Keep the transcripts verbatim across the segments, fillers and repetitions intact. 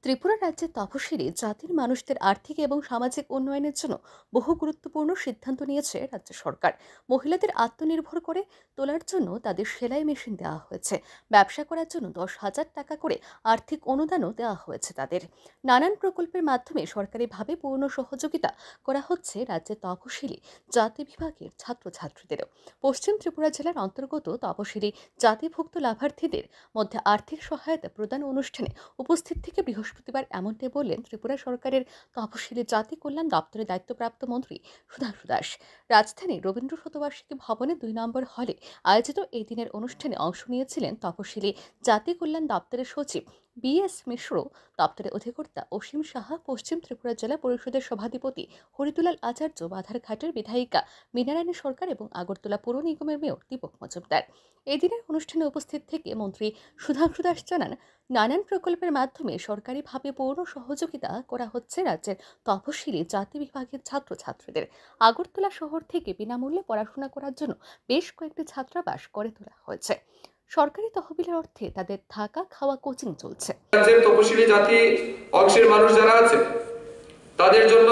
ত্রিপুরা রাজ্যের তপশিলি জাতির মানুষদের আর্থিক এবং সামাজিক উন্নয়নের জন্য বহু গুরুত্বপূর্ণ সিদ্ধান্ত নিয়েছে রাজ্য সরকার। মহিলাদের আত্মনির্ভর করে তোলার জন্য তাদের সেলাই মেশিন দেওয়া হয়েছে। ব্যবসা করার জন্য দশ হাজার টাকা করে আর্থিক অনুদানও দেওয়া হয়েছে তাদের। নানান প্রকল্পের মাধ্যমে সরকারিভাবে পূর্ণ সহযোগিতা করা হচ্ছে রাজ্যের তপশিলি জাতি বিভাগের ছাত্রছাত্রীদেরও। পশ্চিম ত্রিপুরা জেলার অন্তর্গত তপশিলি জাতিভুক্ত লাভার্থীদের মধ্যে আর্থিক সহায়তা প্রদান অনুষ্ঠানে উপস্থিত থেকে বৃহস্পতিবার এমনটাই বললেন ত্রিপুরা সরকারের তপশিলি জাতি কল্যাণ দপ্তরের দায়িত্বপ্রাপ্ত মন্ত্রী সুধাংশু দাস। রাজধানী রবীন্দ্র শতবার্ষিকী ভবনে দুই নম্বর হলে আয়োজিত এই দিনের অনুষ্ঠানে অংশ নিয়েছিলেন তপশিলি জাতি কল্যাণ দপ্তরের সচিব বি এস মিশ্র, দপ্তরের অধিকর্তা অসীম সাহা, পশ্চিম ত্রিপুরা জেলা পরিষদের সভাধিপতি হরিদুলাল আচার্য, বাধারঘাটের বিধায়িকা মীনারানী সরকার এবং আগরতলা পৌর নিগমের মেয়র দীপক মজুমদার। এই দিনের অনুষ্ঠানে উপস্থিত থেকে মন্ত্রী সুধাংশু দাস জানান, নানান প্রকল্পের মাধ্যমে সরকারিভাবে পৌর সহযোগিতা করা হচ্ছে রাজ্যের তপশিলি জাতি বিভাগের ছাত্রছাত্রীদের। আগরতলা শহর থেকে বিনামূল্যে পড়াশোনা করার জন্য বেশ কয়েকটি ছাত্রাবাস গড়ে তোলা হয়েছে। সরকারি তহবিলের অর্থে তাদের থাকা খাওয়া কোচিং চলছে। রাজ্যের তপশিলি জাতি অংশের মানুষ যারা আছে তাদের জন্য,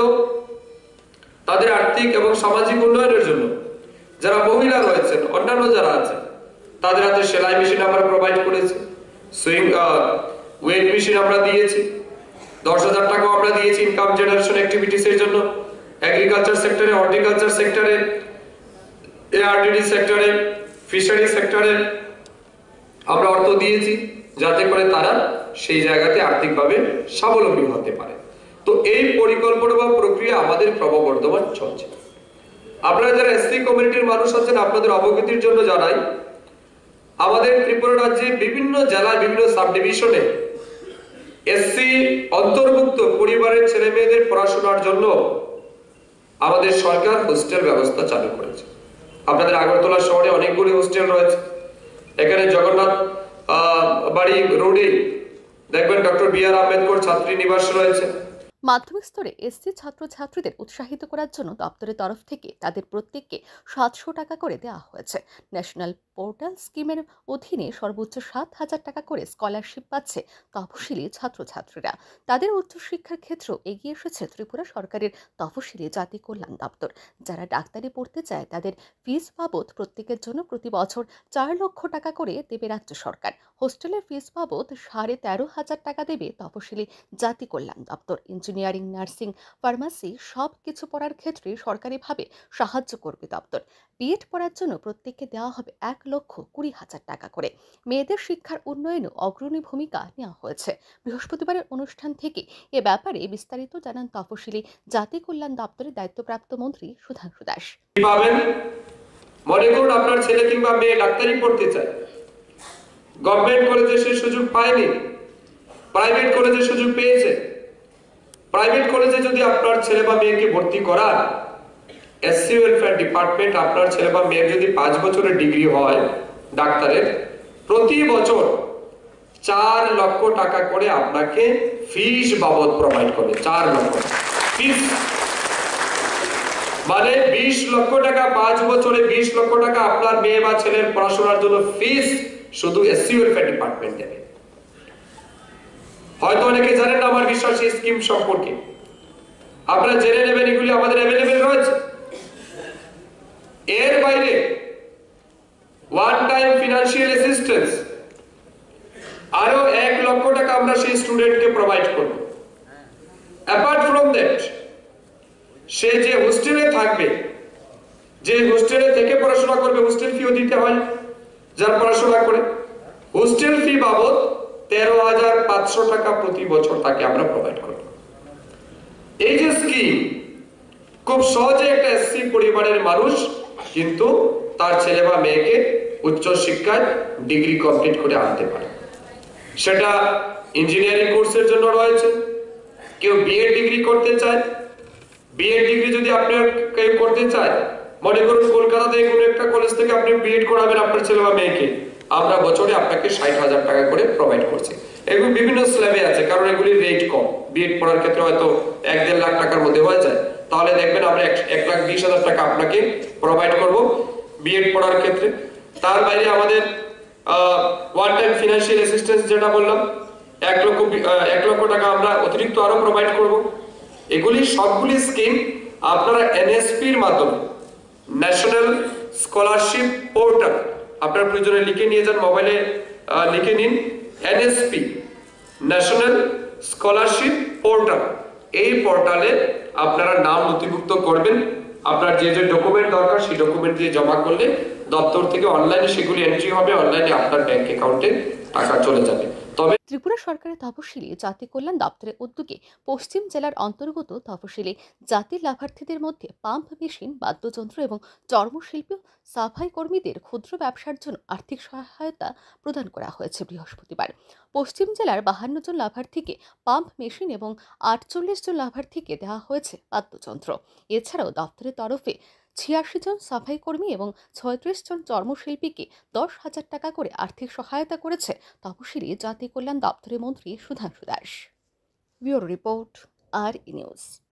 তাদের আর্থিক এবং সামাজিক উন্নয়নের জন্য যারা মহিলা রয়েছেন, অন্যান্য যারা আছে তাদের হাতে সেলাই মেশিন আমরা প্রোভাইড করেছি, সুইং ওয়েট মেশিন আমরা দিয়েছি, দশ হাজার টাকা আমরা দিয়েছি ইনকাম জেনারেশন অ্যাক্টিভিটিস এর জন্য। এগ্রিকালচার সেক্টরে, হর্টিকালচার সেক্টরে, এআরডিডি সেক্টরে, ফিশারি সেক্টরে আমরা অর্থ দিয়েছি যাতে করে তারা সেই জায়গাতে আর্থিকভাবে স্বাবলম্বী হতে পারে। তো এই পরিকল্পনা বা প্রক্রিয়া আমাদের ক্রমবর্ধমান চলছে। আপনারা যারা এসসি কমিউনিটির মানুষ আছেন, আপনাদের অবগতির জন্য জানাই, আমাদের ত্রিপুরা রাজ্যে বিভিন্ন জেলায় বিভিন্ন সাব ডিভিশনে এসসি অন্তর্ভুক্ত পরিবারের ছেলে মেয়েদের পড়াশোনার জন্য আমাদের সরকার হোস্টেল ব্যবস্থা চালু করেছে। আপনাদের আগরতলা শহরে অনেকগুলি হোস্টেল রয়েছে। এখানে জগন্নাথ বাড়ি রোডে দেখবেন ডক্টর বি আর আম্বেদকর ছাত্রী নিবাস রয়েছে। মাধ্যমিক স্তরে এসসি ছাত্রছাত্রীদের উৎসাহিত করার জন্য দপ্তরের তরফ থেকে তাদের প্রত্যেককে সাতশো টাকা করে দেওয়া হয়েছে। ন্যাশনাল পোর্টাল স্কিমের অধীনে সর্বোচ্চ সাত হাজার টাকা করে স্কলারশিপ পাচ্ছে তপশিলি ছাত্রছাত্রীরা। তাদের উচ্চশিক্ষার ক্ষেত্রেও এগিয়ে এসেছে ত্রিপুরা সরকারের তপশিলি জাতি কল্যাণ দপ্তর। যারা ডাক্তারি পড়তে চায় তাদের ফিস বাবদ প্রত্যেকের জন্য প্রতি বছর চার লক্ষ টাকা করে দেবে রাজ্য সরকার। হোস্টেলের ফিস বাবদ সাড়ে তেরো হাজার টাকা দেবে তপশিলি জাতি কল্যাণ দপ্তর। ইঞ্জিনিয়ারিং, নার্সিং, ফার্মাসি সব কিছু পড়ার ক্ষেত্রে সরকারিভাবে সাহায্য করবে দপ্তর। বিএড পড়ার জন্য প্রত্যেককে দেওয়া হবে এক লক্ষ কুড়ি হাজার টাকা করে। মেয়েদের শিক্ষার উন্নয়নে অগ্রণী ভূমিকা নেওয়া হয়েছে। বৃহস্পতিবারের অনুষ্ঠান থেকে এ ব্যাপারে বিস্তারিত জানান তপশিলি জাতি কল্যাণ দপ্তরের দায়িত্বপ্রাপ্ত মন্ত্রী সুধাংশু দাস। মনে করুন আপনার ছেলে কিংবা মেয়ে ডাক্তারি পড়তে চায়, গভর্নমেন্ট কলেজে সে সুযোগ পায়নি, প্রাইভেট কলেজে সুযোগ পেয়েছে। প্রাইভেট কলেজে যদি আপনার ছেলে বা মেয়েকে ভর্তি করান, এসসি ওয়েলফেয়ার ডিপার্টমেন্ট আপনার ছেলে বা মেয়ের যদি পাঁচ বছরের ডিগ্রি হয় ডাক্তারের, প্রতি বছর চার লক্ষ টাকা করে আপনাকে ফিস বাবদ প্রোভাইড করবে। চার লক্ষ ফিস মানে বিশ লক্ষ টাকা, পাঁচ বছরে বিশ লক্ষ টাকা আপনার মেয়ে বা ছেলের পড়াশোনার জন্য ফিস শুধু এসসি ওয়েলফেয়ার ডিপার্টমেন্ট দেবে। হয়তো অনেকে জানেন না আমার বিশ্বাস এই স্কিম সম্পর্কে, আপনারা জেনে নেবেন, এগুলি আমাদের অ্যাভেলেবেল রয়েছে। এর বাইরে ওয়ান টাইম ফিনান্সিয়াল অ্যাসিস্ট্যান্স আরো এক লক্ষ টাকা আমরা সেই স্টুডেন্টকে প্রোভাইড করব। অ্যাপার্ট ফ্রম দ্যাট, সে যে হোস্টেলে থাকবে, যে হোস্টেলে থেকে পড়াশোনা করবে, হোস্টেল ফিও দিতে হয় যার পড়াশোনা করে, হোস্টেল ফি বাবদ তেরো হাজার পাঁচশো টাকা প্রতি বছর তাকে আমরা প্রোভাইড করব। এই যে স্কিম, খুব সহজে একটা এসসি পরিবারের মানুষ কিন্তু তার ছেলে বা মেয়েকে উচ্চ শিক্ষায় ডিগ্রি কমপ্লিট করে আনতে পারে। সেটা ইঞ্জিনিয়ারিং কোর্সের জন্য রয়েছে, কেউ বিএড ডিগ্রি করতে চায়, বিএড ডিগ্রি যদি আপনার কেউ করতে চায়, মনে করুন কলকাতাতে কোনো একটা কলেজ থেকে আপনি বিএড করাবেন আপনার ছেলে বা মেয়েকে, আমরা বছরে আপনাকে ষাট হাজার টাকা করে প্রোভাইড করছি। এগুলো বিভিন্ন স্ল্যাবে আছে, কারণ এগুলির রেট কম। বিএড পড়ার ক্ষেত্রে হয়তো এক দেড় লাখ টাকার মধ্যে হয়ে যায়, তাহলে দেখবেন আমরা এক লাখ বিশ হাজার টাকা আপনাকে প্রোভাইড করব বিএড পড়ার ক্ষেত্রে। তার বাইরে আমাদের ওয়ান টাইম ফিনান্সিয়াল অ্যাসিস্ট্যান্স যেটা বললাম, এক লক্ষ আহ, এক লক্ষ টাকা আমরা অতিরিক্ত আরো প্রোভাইড করব। এগুলি সবগুলি স্কিম আপনারা এনএসপির মাধ্যমে, ন্যাশনাল স্কলারশিপ পোর্টাল, আপনার প্রয়োজনে লিখে নিয়ে যান, মোবাইলে আহ, লিখে নিন এনএসপি, ন্যাশনাল স্কলারশিপ পোর্টাল। এই পোর্টালে আপনারা নাম নথিভুক্ত করবেন, আপনার যে যে ডকুমেন্ট দরকার সেই ডকুমেন্ট দিয়ে জমা করলে দপ্তর থেকে অনলাইনে সেগুলি এন্ট্রি হবে, অনলাইনে আপনার ব্যাংক অ্যাকাউন্টে টাকা চলে যাবে। তবে ত্রিপুরা সরকারের তপশিলি জাতি কল্যাণ দপ্তরের উদ্যোগে পশ্চিম জেলার অন্তর্গত তপশিলি জাতির লাভার্থীদের মধ্যে পাম্প মেশিন, বাদ্যযন্ত্র এবং চর্মশিল্পী সাফাই কর্মীদের ক্ষুদ্র ব্যবসার জন্য আর্থিক সহায়তা প্রদান করা হয়েছে বৃহস্পতিবার। পশ্চিম জেলার বাহান্ন জন লাভার্থীকে পাম্প মেশিন এবং আটচল্লিশ জন লাভার্থীকে দেওয়া হয়েছে বাদ্যযন্ত্র। এছাড়াও দপ্তরের তরফে ছিয়াশি জন সাফাই কর্মী এবং ছয়ত্রিশ জন চর্মশিল্পীকে দশ হাজার টাকা করে আর্থিক সহায়তা করেছে তপশিলি জাতি কল্যাণ দপ্তরের মন্ত্রী Sudhanshu Das. Bureau report, R E news.